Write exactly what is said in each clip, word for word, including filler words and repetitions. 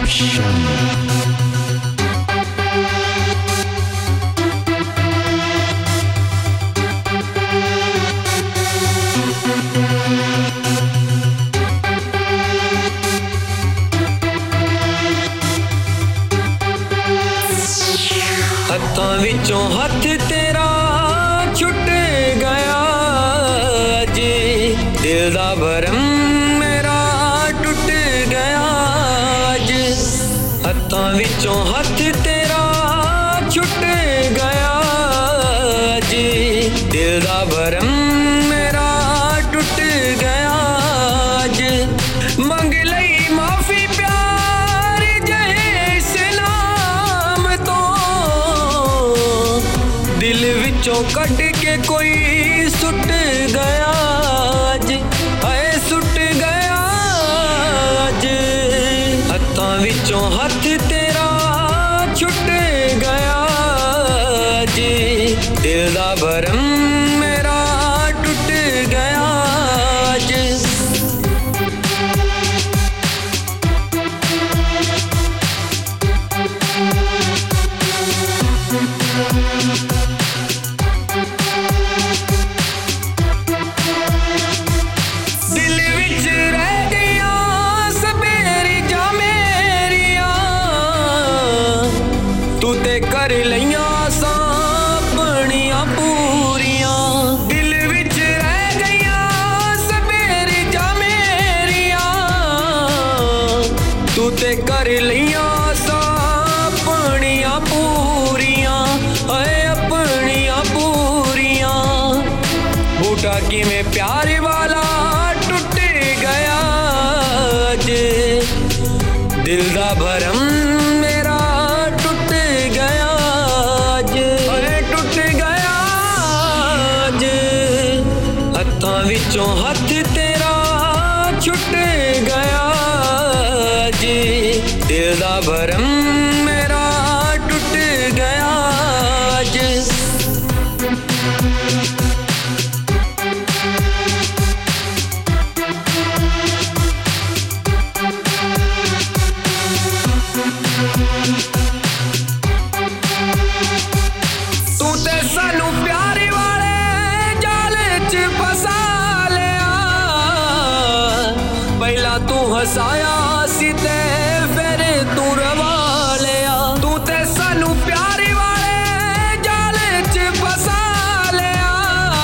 Option. हत्थां विचों हथ तेरा छुट गया जी, दिल दा भरम मेरा टुट गया जी। हत्थां विचों हथ तेरा छुट गया जी, दिल दा भरम मेरा टुट गया जी। मंग लई माफी प्यार जहे सलाम तो, दिल विचों कट के कोई सुट गया जी, हाय सुट गया जी। हत्थां विचों हथ तेरा छुट गया जी, दिल दा भरम मेरा टुट गया जी। दिल विच रह गया सबेरी जा मेरिया, तू ते कर लईयां सां अपनियां पूरियां। दिल विच रह गया सबेरी जा मेरिया, तू ते कर लईयां सां अपनियां पूरियां, हाय अपनियां पूरियां। बूटा किवें प्यार वाला टुट गया जी, दिल दा भरम मेरा टुट गया जी, अरे टुट गया जी। हत्थां विचों हथ तेरा छुट गया जी, दिल दा भरम मेरा टुट गया जी। तू ते सानू प्यार वाले जाल च फसा लिया, पहला तू हसाया सी ते फिर तू रवा लिया। तू ते सानू प्यार वाले जाल च फसा लिया,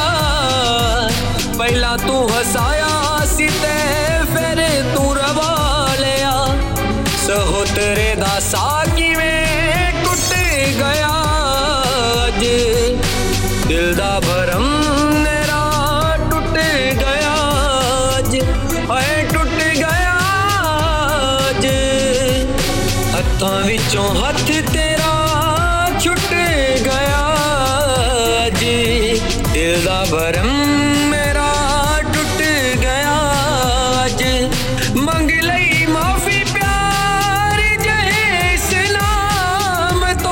पहला तू हसाया सी ते फिर तू रवा लिया। सहोतरे दा सा किवें टुट गया जी, दिल दा भरम मेरा टुट गया जी, हाय टुट गया जी। हत्थां विचों हथ तेरा छुट गया जी, दिल दा भरम मेरा टुट गया जी। मंग लई माफी प्यार जहे सलाम तो,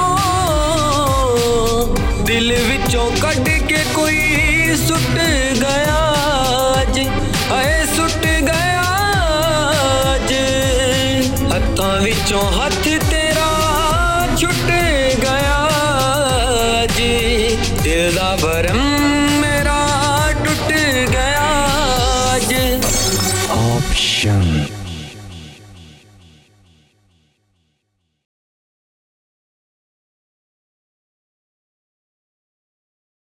दिल विचों कट के कोई सुट गया जी, हाय सुट गया जी। हत्थां विचों हथ तेरा छुट गया जी, दिल दा भरम मेरा टुट गया जी। Option.